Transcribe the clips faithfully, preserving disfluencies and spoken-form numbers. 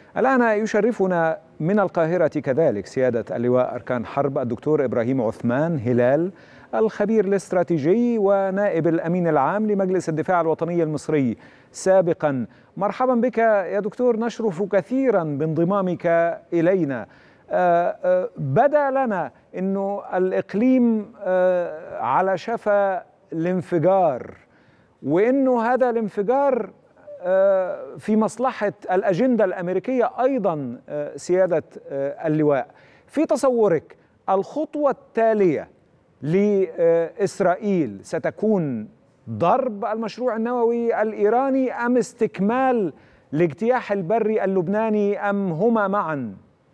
الآن يشرفنا من القاهرة كذلك سيادة اللواء أركان حرب الدكتور إبراهيم عثمان هلال، الخبير الاستراتيجي ونائب الأمين العام لمجلس الدفاع الوطني المصري سابقا. مرحبا بك يا دكتور، نشرف كثيرا بانضمامك إلينا. بدا لنا أنه الإقليم على شفا الانفجار، وأنه هذا الانفجار في مصلحة الأجندة الأمريكية أيضا. سيادة اللواء، في تصورك الخطوة التالية لإسرائيل ستكون ضرب المشروع النووي الإيراني أم استكمال الاجتياح البري اللبناني أم هما معا؟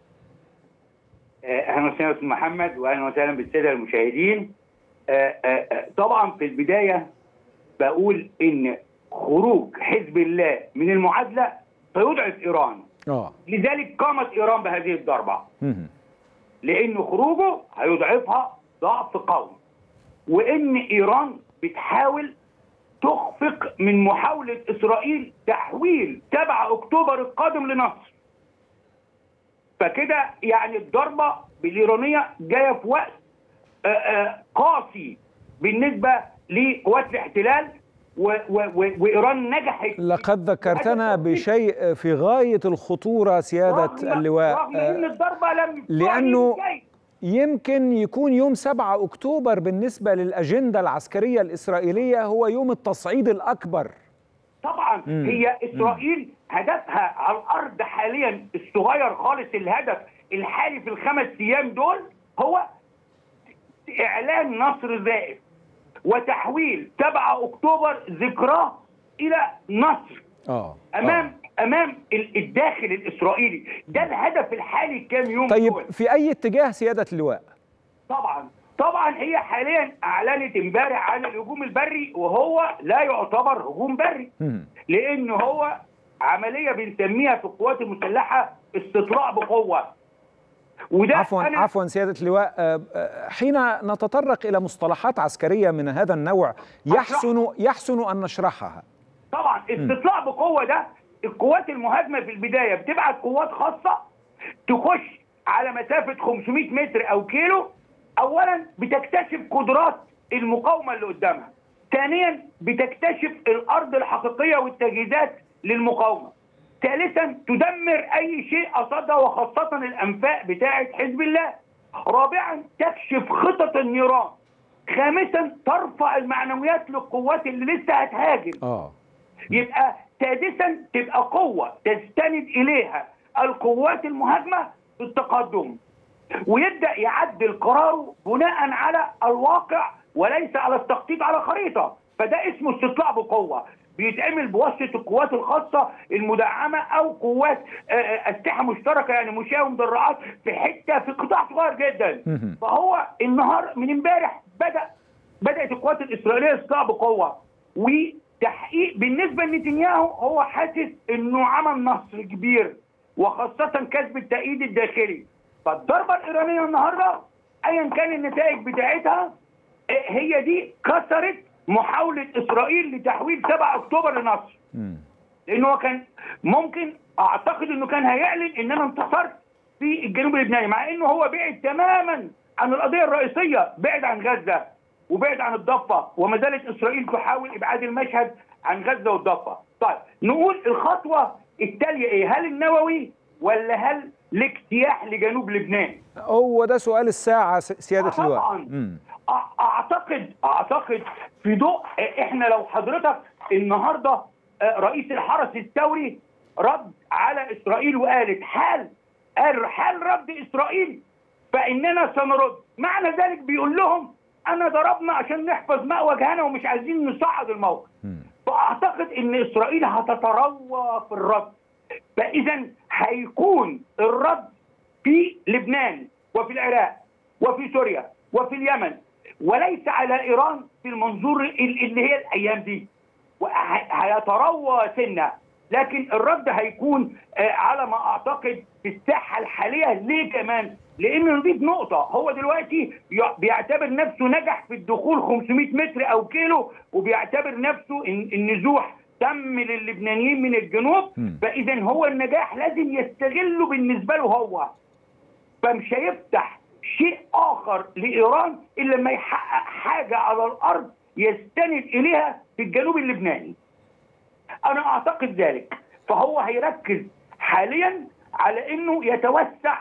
أهلا وسهلا أستاذ محمد، وأهلا وسهلا بالسادة المشاهدين. طبعا في البداية بقول إن خروج حزب الله من المعادلة سيضعف إيران. آه. لذلك قامت إيران بهذه الضربة، مم. لأن خروجه هيضعفها ضعف قوي، وإن إيران بتحاول تخفق من محاولة إسرائيل تحويل سبعة أكتوبر القادم لنصر. فكده يعني الضربة بالإيرانية جاية في وقت قاسي بالنسبة لقوات الاحتلال، و و و وإيران نجحت. لقد ذكرتنا بشيء في غاية الخطورة سيادة رغم اللواء، رغم إن الضربة لم لأنه يمكن يكون يوم سبعة أكتوبر بالنسبة للأجندة العسكرية الإسرائيلية هو يوم التصعيد الأكبر. طبعا مم. هي إسرائيل مم. هدفها على الأرض حاليا الصغير خالص، الهدف الحالي في الخمس أيام دول هو إعلان نصر زائف وتحويل سبعة أكتوبر ذكراه إلى نصر آه. أمام آه. أمام الداخل الإسرائيلي. ده الهدف الحالي كام يوم طيب دول. في أي اتجاه سيادة اللواء؟ طبعا طبعا هي حاليا أعلنت امبارح عن الهجوم البري، وهو لا يعتبر هجوم بري، لأنه هو عملية بنسميها في القوات المسلحة استطلاع بقوة. وده عفوا أنا عفوا سيادة اللواء، حين نتطرق إلى مصطلحات عسكرية من هذا النوع يحسن يحسن أن نشرحها. طبعا استطلاع بقوة ده القوات المهاجمة في البداية بتبعت قوات خاصة تخش على مسافة خمسمائة متر أو كيلو. أولا بتكتشف قدرات المقاومة اللي قدامها، ثانيا بتكتشف الأرض الحقيقية والتجهيزات للمقاومة، ثالثا تدمر أي شيء قصدها وخاصة الأنفاق بتاعة حزب الله، رابعا تكشف خطط النيران، خامسا ترفع المعنويات للقوات اللي لسه هتهاجم. آه. يبقى سادسا تبقى قوة تستند إليها القوات المهاجمة في التقدم، ويبدأ يعدل قراره بناء على الواقع وليس على التخطيط على خريطة. فده اسمه استطلاع بقوة، بيتعمل بواسطة القوات الخاصة المدعمة أو قوات أسلحة مشتركة، يعني مشاة ومدرعات في حتة في قطاع صغير جدا. فهو النهار من امبارح بدأ بدأت القوات الإسرائيلية استطلاع بقوة وتحقيق. بالنسبة لنتنياهو هو حاسس إنه عمل نصر كبير، وخاصة كسب التأييد الداخلي. فالضربة الإيرانية النهاردة أيا كان النتائج بتاعتها هي دي كسرت محاولة إسرائيل لتحويل سبعة أكتوبر لنصر. لأنه كان ممكن أعتقد إنه كان هيعلن إن أنا انتصرت في الجنوب اللبناني، مع إنه هو بعد تماما عن القضية الرئيسية، بعد عن غزة وبعد عن الضفة، وما زالت إسرائيل تحاول إبعاد المشهد عن غزة والضفة. طيب نقول الخطوة التالية إيه؟ هل النووي ولا هل الاجتياح لجنوب لبنان؟ هو ده سؤال الساعة سيادة اللواء. طبعا اعتقد اعتقد في ضوء احنا لو حضرتك النهارده رئيس الحرس الثوري رد على اسرائيل وقالت حال قال حال رد اسرائيل فاننا سنرد، معنى ذلك بيقول لهم انا ضربنا عشان نحفظ ماء وجهنا ومش عايزين نصعد الموقف. فاعتقد ان اسرائيل هتتروى في الرد، فاذا هيكون الرد في لبنان وفي العراق وفي سوريا وفي اليمن، وليس على إيران في المنظور اللي هي الأيام دي. هيتروى سنة، لكن الرد هيكون على ما أعتقد في الساحة الحالية. ليه كمان؟ لأن نضيف نقطة، هو دلوقتي بيعتبر نفسه نجح في الدخول خمسمائة متر أو كيلو، وبيعتبر نفسه النزوح تم للبنانيين من الجنوب، فاذا هو النجاح لازم يستغله بالنسبه له هو، فمش هيفتح شيء اخر لايران الا لما يحقق حاجه على الارض يستند اليها في الجنوب اللبناني. انا اعتقد ذلك، فهو هيركز حاليا على انه يتوسع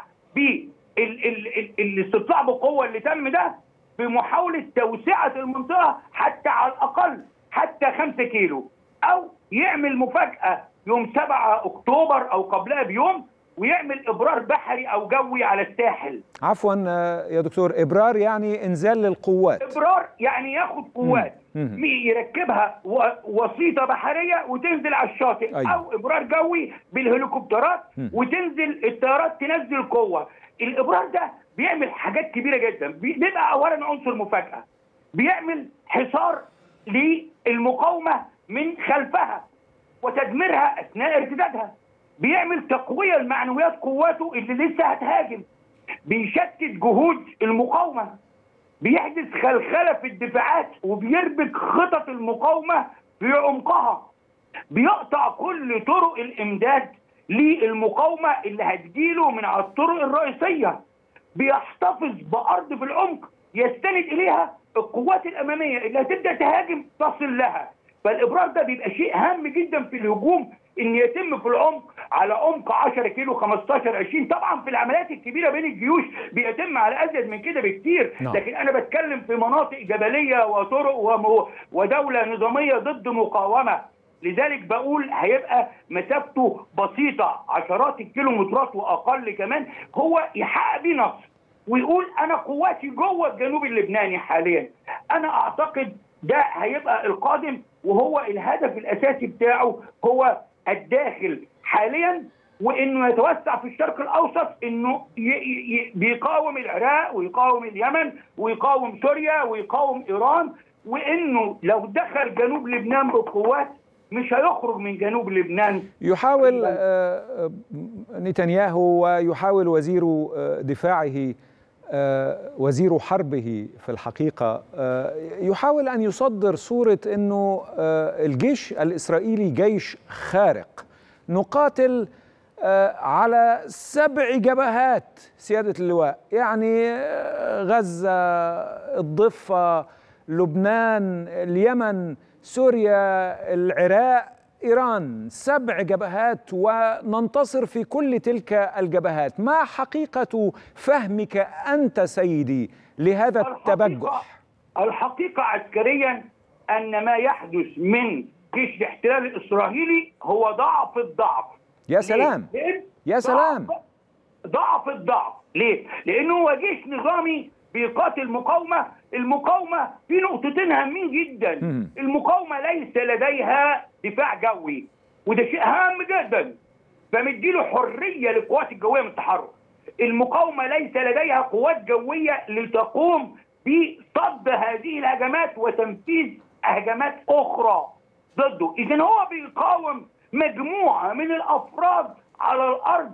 بالاستطلاع بقوه اللي تم ده بمحاوله توسعه المنطقه حتى على الاقل حتى خمسة كيلو، او يعمل مفاجاه يوم سبعة اكتوبر او قبلها بيوم ويعمل ابرار بحري او جوي على الساحل. عفوا يا دكتور، ابرار يعني انزال للقوات. ابرار يعني ياخد قوات مم. يركبها وسيطه بحريه وتنزل على الشاطئ. أيوة. او ابرار جوي بالهليكوبترات مم. وتنزل الطيارات تنزل قوه. الابرار ده بيعمل حاجات كبيره جدا، بيبقى اولا عنصر مفاجاه، بيعمل حصار للمقاومه من خلفها وتدميرها اثناء ارتدادها، بيعمل تقويه لمعنويات قواته اللي لسه هتهاجم، بيشتت جهود المقاومه، بيحدث خلخله في الدفاعات وبيربك خطط المقاومه في عمقها، بيقطع كل طرق الامداد للمقاومه اللي هتجيله من على الطرق الرئيسيه، بيحتفظ بارض في العمق يستند اليها القوات الاماميه اللي هتبدا تهاجم تصل لها. فالابرار ده بيبقى شيء هام جدا في الهجوم ان يتم في العمق على عمق عشرة كيلو خمستاشر عشرين. طبعا في العمليات الكبيره بين الجيوش بيتم على ازيد من كده بكتير، لكن انا بتكلم في مناطق جبليه وطرق ودوله نظاميه ضد مقاومه، لذلك بقول هيبقى مسافته بسيطه عشرات الكيلومترات واقل كمان، هو يحقق بيه نصر ويقول انا قواتي جوه الجنوب اللبناني حاليا. انا اعتقد ده هيبقى القادم، وهو الهدف الاساسي بتاعه هو الداخل حاليا، وانه يتوسع في الشرق الاوسط، انه بيقاوم العراق ويقاوم اليمن ويقاوم سوريا ويقاوم ايران، وانه لو دخل جنوب لبنان بقوات مش هيخرج من جنوب لبنان. يحاول نتنياهو ويحاول وزير دفاعه وزير حربه في الحقيقة يحاول أن يصدر صورة أنه الجيش الإسرائيلي جيش خارق، نقاتل على سبع جبهات سيادة اللواء، يعني غزة، الضفة، لبنان، اليمن، سوريا، العراق، إيران، سبع جبهات وننتصر في كل تلك الجبهات. ما حقيقة فهمك أنت سيدي لهذا التبجح؟ الحقيقة عسكريا أن ما يحدث من جيش الاحتلال الإسرائيلي هو ضعف الضعف. يا سلام يا سلام ضعف الضعف. ليه؟ لأنه هو جيش نظامي بيقاتل مقاومة، المقاومة في نقطتين هامين جدا. مم. المقاومة ليس لديها دفاع جوي، وده شيء هام جدا، فمديله حرية للقوات الجوية من التحرك. المقاومة ليس لديها قوات جوية لتقوم بصد هذه الهجمات وتنفيذ هجمات أخرى ضده. إذن هو بيقاوم مجموعة من الأفراد على الأرض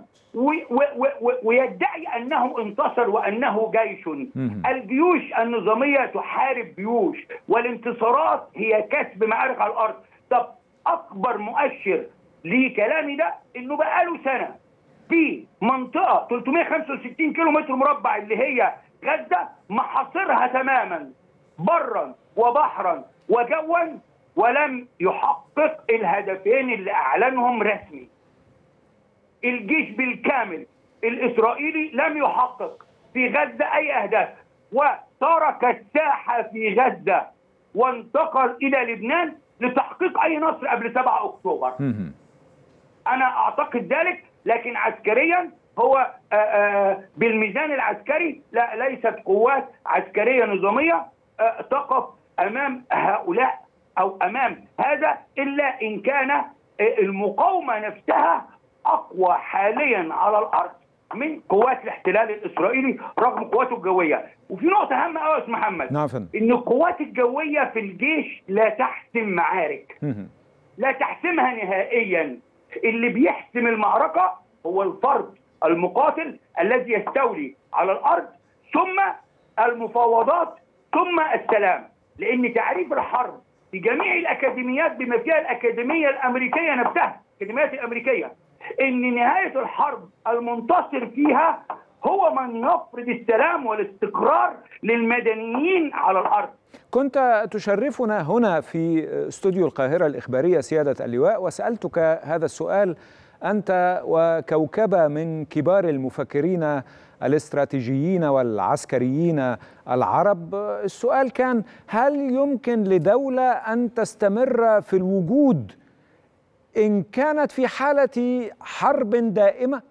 ويدعي أنه انتصر وأنه جيش. الجيوش النظامية تحارب جيوش، والانتصارات هي كسب معارك على الأرض. طب أكبر مؤشر لكلامي ده إنه بقاله سنة في منطقة ثلاثمائة وخمسة وستين كيلو متر مربع اللي هي غزة محاصرها تماما برا وبحرا وجوا، ولم يحقق الهدفين اللي أعلنهم رسمي. الجيش بالكامل الإسرائيلي لم يحقق في غزة أي أهداف، وترك الساحة في غزة وانتقل إلى لبنان لتحقيق أي نصر قبل سبعة أكتوبر. أنا أعتقد ذلك، لكن عسكريا هو آآ آآ بالميزان العسكري لا، ليست قوات عسكرية نظامية تقف أمام هؤلاء أو أمام هذا، إلا إن كان المقاومة نفسها أقوى حاليا على الأرض من قوات الاحتلال الإسرائيلي رغم قواته الجوية. وفي نقطة هامة أوي يا أستاذ محمد، نعم، إن القوات الجوية في الجيش لا تحسم معارك، لا تحسمها نهائيا. اللي بيحسم المعركة هو الفرد المقاتل الذي يستولي على الأرض، ثم المفاوضات، ثم السلام. لأن تعريف الحرب في جميع الأكاديميات بما فيها الأكاديمية الأمريكية نفسها، الأكاديميات الأمريكية، إن نهاية الحرب المنتصر فيها هو من يفرض السلام والاستقرار للمدنيين على الأرض. كنت تشرفنا هنا في استوديو القاهرة الإخبارية سيادة اللواء، وسألتك هذا السؤال أنت وكوكبة من كبار المفكرين الاستراتيجيين والعسكريين العرب. السؤال كان: هل يمكن لدولة أن تستمر في الوجود إن كانت في حالة حرب دائمة؟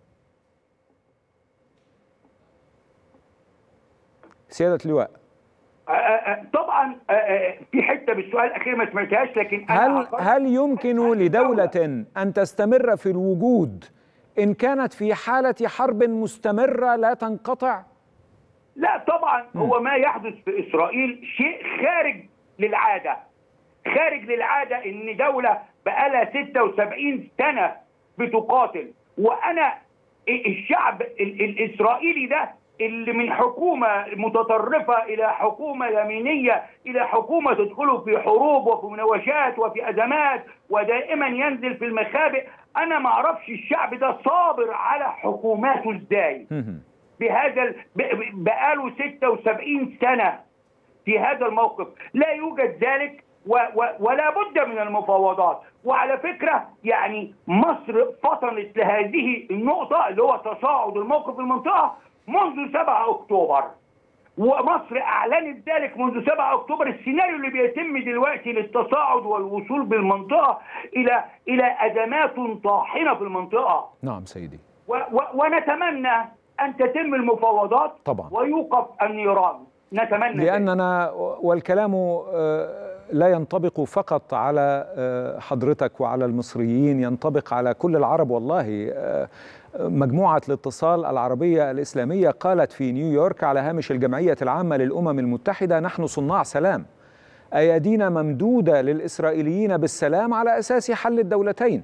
سيادة اللواء. طبعا في حته بالسؤال الاخير ما سمعتهاش، لكن هل هل يمكن لدولة ان تستمر في الوجود ان كانت في حالة حرب مستمرة لا تنقطع؟ لا طبعا. م. هو ما يحدث في اسرائيل شيء خارج للعاده، خارج للعاده ان دوله بقالها ستة وسبعين سنه بتقاتل، وانا الشعب الاسرائيلي ده اللي من حكومة متطرفة إلى حكومة يمينية إلى حكومة تدخله في حروب وفي مناوشات وفي أزمات ودائما ينزل في المخابئ، أنا ما أعرفش الشعب ده صابر على حكوماته إزاي بهذا بقاله ستة وسبعين سنة في هذا الموقف. لا يوجد ذلك و و ولا بد من المفاوضات. وعلى فكرة يعني مصر فطنت لهذه النقطة اللي هو تصاعد الموقف في المنطقة منذ سبعة أكتوبر، ومصر أعلنت ذلك منذ سبعة أكتوبر. السيناريو اللي بيتم دلوقتي للتصاعد والوصول بالمنطقة إلى إلى أزمات طاحنة في المنطقة. نعم سيدي. و و ونتمنى أن تتم المفاوضات طبعا ويوقف النيران، نتمنى لأننا ذلك. والكلام لا ينطبق فقط على حضرتك وعلى المصريين، ينطبق على كل العرب والله. مجموعة الاتصال العربية الإسلامية قالت في نيويورك على هامش الجمعية العامة للأمم المتحدة: نحن صناع سلام، أيدينا ممدودة للإسرائيليين بالسلام على أساس حل الدولتين،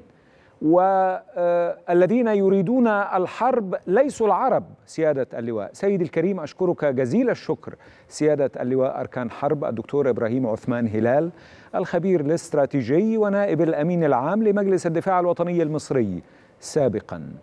والذين يريدون الحرب ليسوا العرب. سيادة اللواء. سيدي الكريم، أشكرك جزيل الشكر سيادة اللواء أركان حرب الدكتور إبراهيم عثمان هلال، الخبير الاستراتيجي ونائب الأمين العام لمجلس الدفاع الوطني المصري سابقا.